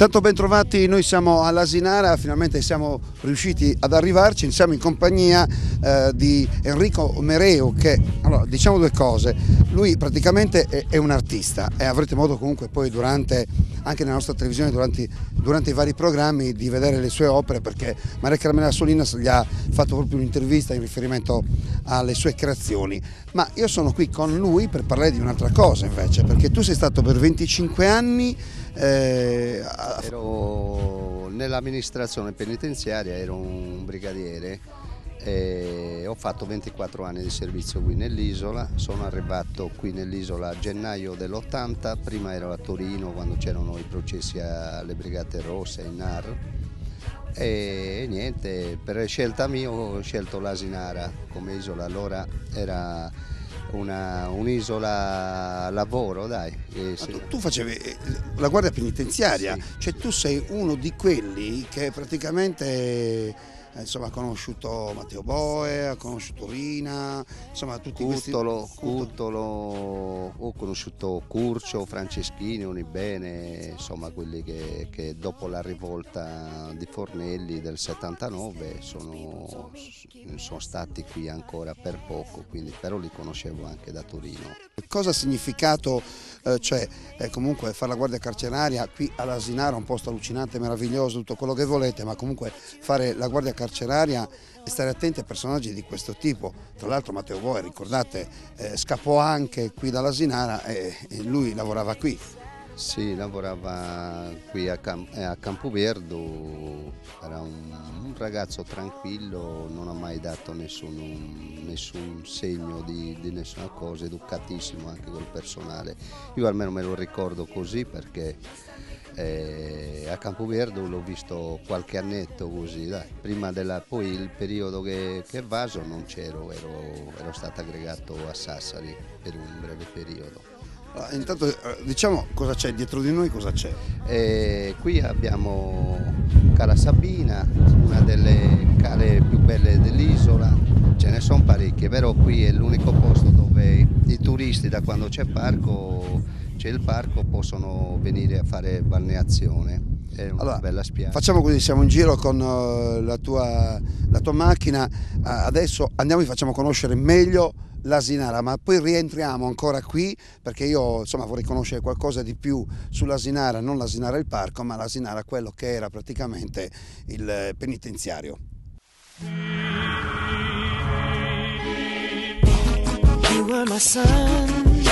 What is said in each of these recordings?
Intanto ben trovati, noi siamo all'Asinara, finalmente siamo riusciti ad arrivarci, siamo in compagnia di Enrico Mereu che, allora, diciamo due cose, lui praticamente è un artista e avrete modo comunque poi anche nella nostra televisione durante i vari programmi di vedere le sue opere, perché Maria Carmela Solinas gli ha fatto proprio un'intervista in riferimento alle sue creazioni. Ma io sono qui con lui per parlare di un'altra cosa invece, perché tu sei stato per 25 anni ero nell'amministrazione penitenziaria, ero un brigadiere e ho fatto 24 anni di servizio qui nell'isola. Sono arrivato qui nell'isola a gennaio dell'80, prima ero a Torino quando c'erano i processi alle Brigate Rosse in NAR e niente, per scelta mia ho scelto l'Asinara come isola. Allora era un'isola lavoro, dai. Tu facevi la guardia penitenziaria, sì. Cioè tu sei uno di quelli che praticamente insomma, ha conosciuto Matteo Boe, ha conosciuto Rina, insomma tutti Cuttolo, questi... ho conosciuto Curcio, Franceschini, Unibene, insomma quelli che dopo la rivolta di Fornelli del 79 sono stati qui ancora per poco, quindi, però li conoscevo anche da Torino. Cosa ha significato comunque fare la guardia carceraria qui all'Asinara, un posto allucinante, meraviglioso, tutto quello che volete, ma comunque fare la guardia carceraria e stare attenti a personaggi di questo tipo. Tra l'altro Matteo Boe, ricordate, scappò anche qui dall'Asinara e lui lavorava qui. Sì, lavorava qui a Campoverdo, era un ragazzo tranquillo, non ha mai dato nessun segno di nessuna cosa, educatissimo anche col personale. Io almeno me lo ricordo così perché a Campoverdo l'ho visto qualche annetto così, dai. Poi il periodo che è vaso non c'ero, ero stato aggregato a Sassari per un breve periodo. Intanto diciamo cosa c'è dietro di noi, cosa c'è? Qui abbiamo Cala Sabina, una delle cale più belle dell'isola, ce ne sono parecchie, però qui è l'unico posto dove i turisti, da quando c'è il parco, possono venire a fare balneazione. È una bella spiaggia. Facciamo così, siamo in giro con la tua macchina, adesso andiamo e facciamo conoscere meglio l'Asinara, ma poi rientriamo ancora qui perché io insomma vorrei conoscere qualcosa di più sull'Asinara, non l'Asinara il parco, ma l'Asinara quello che era praticamente il penitenziario. You were my sun,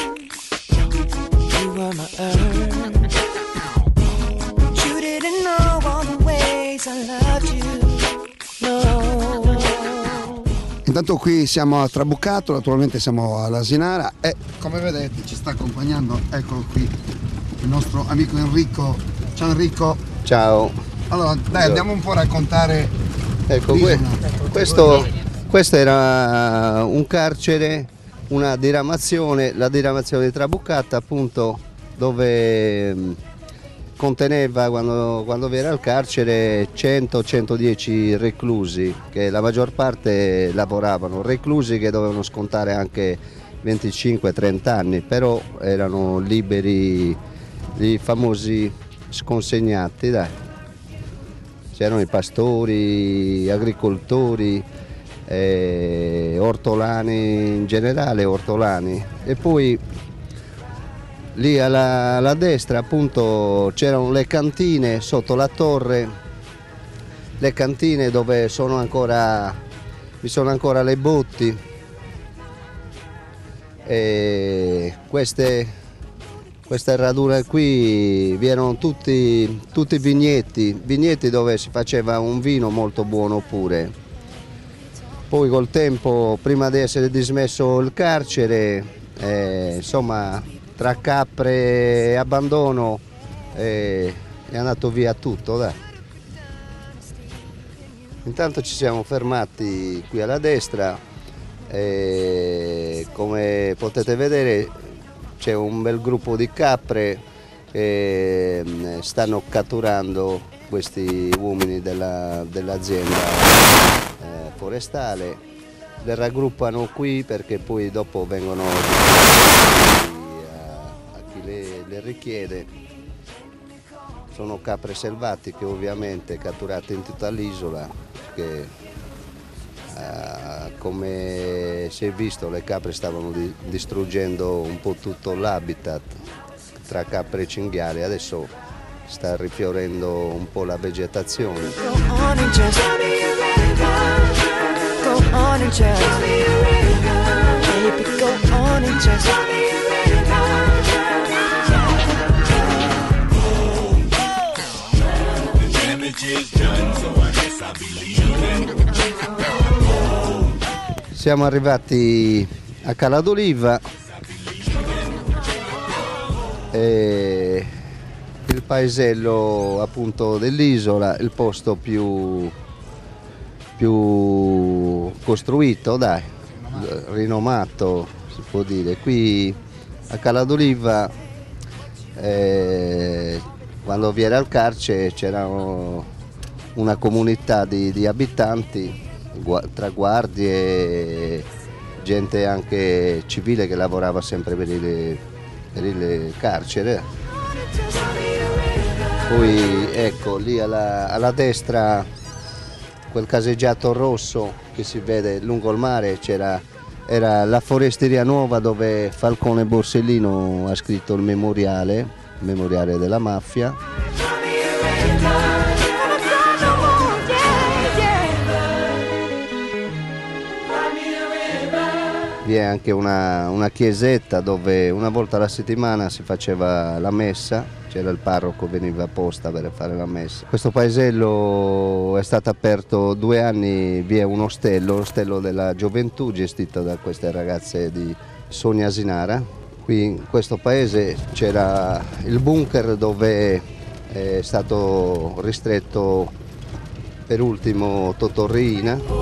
you were my earth, you didn't know all the ways I loved you, no. Intanto qui siamo a Trabuccato, naturalmente siamo all'Asinara e come vedete ci sta accompagnando, eccolo qui, il nostro amico Enrico. Ciao Enrico. Ciao. Allora dai, andiamo un po' a raccontare. Ecco, questo era un carcere, una diramazione, la diramazione di Trabuccato appunto, dove conteneva, quando vi era il carcere, 100-110 reclusi, che la maggior parte lavoravano, reclusi che dovevano scontare anche 25-30 anni, però erano liberi, i famosi sconsegnati, dai. C'erano i pastori, agricoltori, ortolani in generale, ortolani. E poi lì alla destra appunto c'erano le cantine sotto la torre, le cantine dove vi sono ancora le botti, e queste radure qui vi erano tutti vigneti dove si faceva un vino molto buono pure. Poi col tempo, prima di essere dismesso il carcere, insomma, tra capre e abbandono è andato via tutto, dai. Intanto ci siamo fermati qui alla destra e come potete vedere c'è un bel gruppo di capre che stanno catturando questi uomini dell'azienda forestale. Le raggruppano qui perché poi dopo vengono le richiede. Sono capre selvatiche ovviamente catturate in tutta l'isola, che come si è visto le capre stavano distruggendo un po' tutto l'habitat tra capre e cinghiali, adesso sta rifiorendo un po' la vegetazione. Go on and just go on and just baby, go on and just Siamo arrivati a Cala d'Oliva e il paesello appunto dell'isola, il posto più costruito, dai, rinomato si può dire. Qui a Cala d'Oliva quando vi era il carcere c'era una comunità di abitanti, tra guardie, gente anche civile che lavorava sempre per il carcere. Poi ecco lì alla destra quel caseggiato rosso che si vede lungo il mare era la foresteria nuova dove Falcone Borsellino ha scritto il memoriale della mafia. Vi è anche una chiesetta dove una volta alla settimana si faceva la messa, c'era il parroco, veniva apposta per fare la messa. Questo paesello è stato aperto 2 anni, vi è un ostello, l'ostello della gioventù gestito da queste ragazze di Sonia Asinara. Qui in questo paese c'era il bunker dove è stato ristretto per ultimo Totò Riina.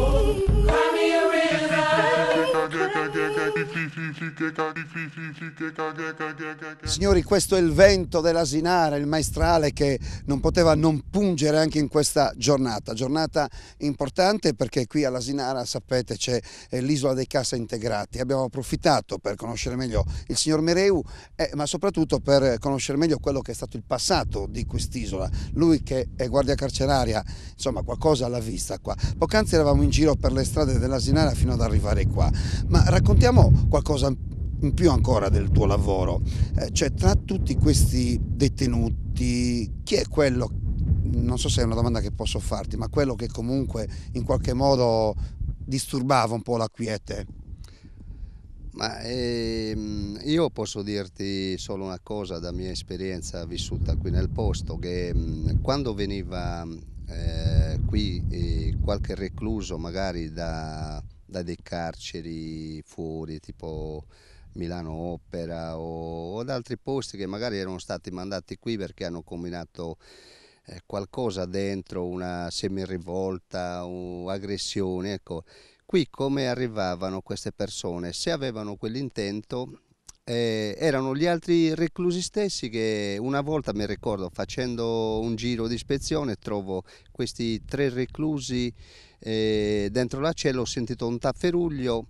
Signori, questo è il vento dell'Asinara, il maestrale che non poteva non pungere anche in questa giornata importante, perché qui all'Asinara, sapete, c'è l'isola dei cassa integrati. Abbiamo approfittato per conoscere meglio il signor Mereu, ma soprattutto per conoscere meglio quello che è stato il passato di quest'isola. Lui che è guardia carceraria, insomma qualcosa alla vista qua. Poc'anzi eravamo in giro per le strade dell'Asinara fino ad arrivare qua, ma raccontiamo qualcosa in più ancora del tuo lavoro. Cioè, tra tutti questi detenuti, chi è quello, non so se è una domanda che posso farti, ma quello che comunque in qualche modo disturbava un po' la quiete? Ma io posso dirti solo una cosa da mia esperienza vissuta qui nel posto, che quando veniva qui qualche recluso magari da dei carceri fuori, tipo Milano Opera o da altri posti che magari erano stati mandati qui perché hanno combinato qualcosa dentro, una semirivolta o aggressione, ecco. Qui come arrivavano queste persone? Se avevano quell'intento, erano gli altri reclusi stessi che una volta, mi ricordo, facendo un giro di ispezione, trovo questi 3 reclusi dentro la cella, ho sentito un tafferuglio,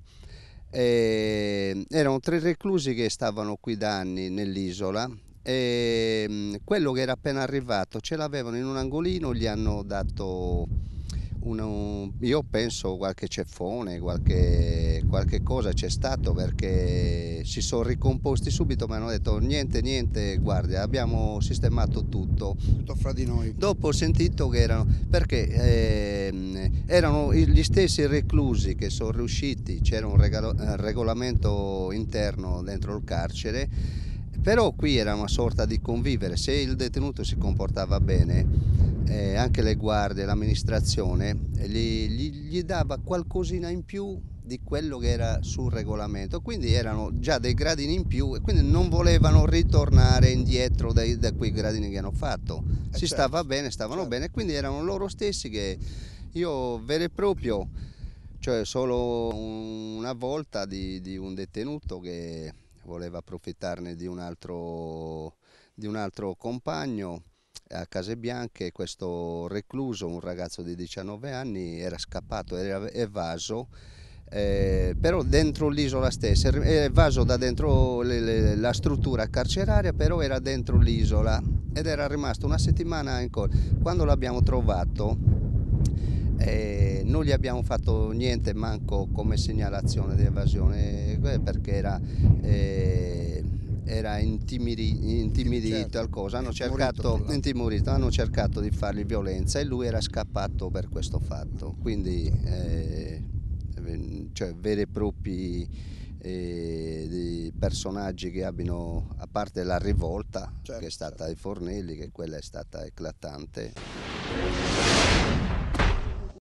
erano 3 reclusi che stavano qui da anni nell'isola. E quello che era appena arrivato ce l'avevano in un angolino, gli hanno dato io penso qualche ceffone, qualche cosa c'è stato, perché si sono ricomposti subito, ma hanno detto niente, guardia, abbiamo sistemato tutto Fra di noi. Dopo ho sentito che perché erano gli stessi reclusi che sono riusciti, c'era un regolamento interno dentro il carcere, però qui era una sorta di convivere. Se il detenuto si comportava bene, anche le guardie, l'amministrazione gli dava qualcosina in più di quello che era sul regolamento, quindi erano già dei gradini in più e quindi non volevano ritornare indietro da quei gradini che hanno fatto. Si stava bene, stavano bene, quindi erano loro stessi che io vero e proprio, cioè solo una volta di un detenuto che voleva approfittarne di un altro compagno a Casebianche. Questo recluso, un ragazzo di 19 anni, era scappato, era evaso, però dentro l'isola stessa, è evaso da dentro la struttura carceraria, però era dentro l'isola ed era rimasto una settimana ancora. Quando l'abbiamo trovato non gli abbiamo fatto niente, manco come segnalazione di evasione, perché era intimidito, Certo, al cosa. intimorito, Hanno cercato di fargli violenza e lui era scappato per questo fatto, quindi cioè veri e propri di personaggi che abbiano, a parte la rivolta certo, che è stata ai Fornelli, che quella è stata eclatante.